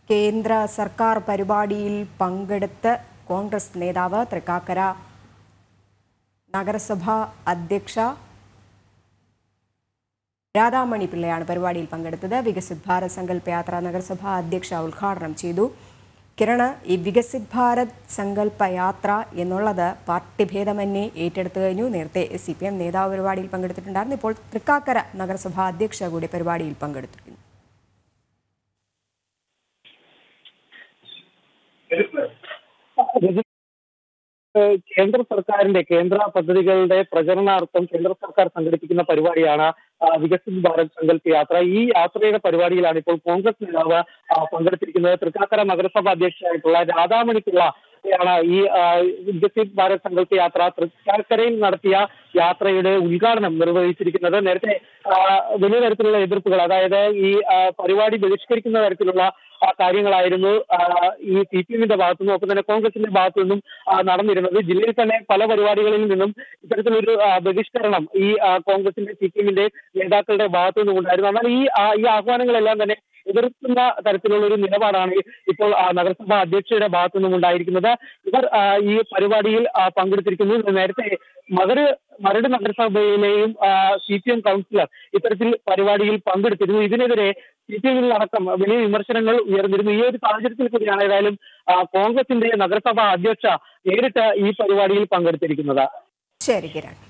കേന്ദ്ര സർക്കാർ പരിപാടിയിൽ പങ്കെടുത്ത് കോൺഗ്രസ് നേതാവ് തൃക്കാക്കര നഗരസഭാ അധ്യക്ഷ രാധാമണി പിള്ളയാണ് പരിപാടിയിൽ പങ്കെടുത്തത്. വികസിത് ഭാരത് സങ്കല്പ യാത്ര നഗരസഭാ അധ്യക്ഷ ഉദ്ഘാടനം ചെയ്തു. കിരൺ, ഈ വികസിത് ഭാരത് സങ്കല്പ യാത്ര എന്നുള്ളത് പാർട്ടി ഭേദമന്യേ ഏറ്റെടുത്തു കഴിഞ്ഞു. നേരത്തെ CPM നേതാവ് പരിപാടിയിൽ പങ്കെടുത്തിട്ടുണ്ടായിരുന്നു. ഇപ്പോൾ തൃക്കാക്കര നഗരസഭാ അധ്യക്ഷ കൂടി പരിപാടിയിൽ പങ്കെടുത്തിരുന്നു. കേന്ദ്ര സർക്കാരിന്റെ കേന്ദ്ര പദ്ധതികളുടെ പ്രചരണാർത്ഥം കേന്ദ്ര സർക്കാർ സംഘടിപ്പിക്കുന്ന പരിപാടിയാണ് വികസിത് ഭാരത് സങ്കല്പ യാത്ര. ഈ യാത്രയുടെ പരിപാടിയിലാണ് ഇപ്പോൾ കോൺഗ്രസ് നേതാവ് പങ്കെടുത്തിരിക്കുന്നത്. തൃക്കാക്കര നഗരസഭാ അധ്യക്ഷയായിട്ടുള്ള രാധാമണി പിള്ളയാണ് ഈ വികസിത് ഭാരത് സങ്കല്പ യാത്ര തൃക്കാക്കരയിൽ നടത്തിയ യാത്രയുടെ ഉദ്ഘാടനം നിർവഹിച്ചിരിക്കുന്നത്. നേരത്തെ വലിയ തരത്തിലുള്ള എതിർപ്പുകൾ, അതായത് ഈ പരിപാടി ബഹിഷ്കരിക്കുന്ന തരത്തിലുള്ള കാര്യങ്ങളായിരുന്നു ഈ CPMന്റെ ഭാഗത്തുനിന്നും ഒപ്പം തന്നെ കോൺഗ്രസിന്റെ ഭാഗത്തു നിന്നും നടന്നിരുന്നത്. ജില്ലയിൽ തന്നെ പല പരിപാടികളിൽ നിന്നും ഇത്തരത്തിലൊരു ബഹിഷ്കരണം ഈ കോൺഗ്രസിന്റെ CPMന്റെ നേതാക്കളുടെ ഭാഗത്തു നിന്നും ഉണ്ടായിരുന്നു. എന്നാൽ ഈ ആഹ്വാനങ്ങളെല്ലാം തന്നെ എതിർക്കുന്ന തരത്തിലുള്ള ഒരു നിലപാടാണ് ഇപ്പോൾ നഗരസഭാ അധ്യക്ഷയുടെ ഭാഗത്തു നിന്നും ഉണ്ടായിരിക്കുന്നത്. ഇവർ ഈ പരിപാടിയിൽ പങ്കെടുത്തിരിക്കുന്നു. നേരത്തെ മരട് നഗരസഭയിലെയും CPM കൗൺസിലർ ഇത്തരത്തിൽ പരിപാടിയിൽ പങ്കെടുത്തിരുന്നു. ഇതിനെതിരെ CPMൽ അടക്കം വലിയ വിമർശനങ്ങൾ ഉയർന്നിരുന്നു. ഈ ഒരു സാഹചര്യത്തിൽ കൂടിയാണ് ഏതായാലും കോൺഗ്രസിന്റെ നഗരസഭാ അധ്യക്ഷ നേരിട്ട് ഈ പരിപാടിയിൽ പങ്കെടുത്തിരിക്കുന്നത്. ശരി കിരൺ.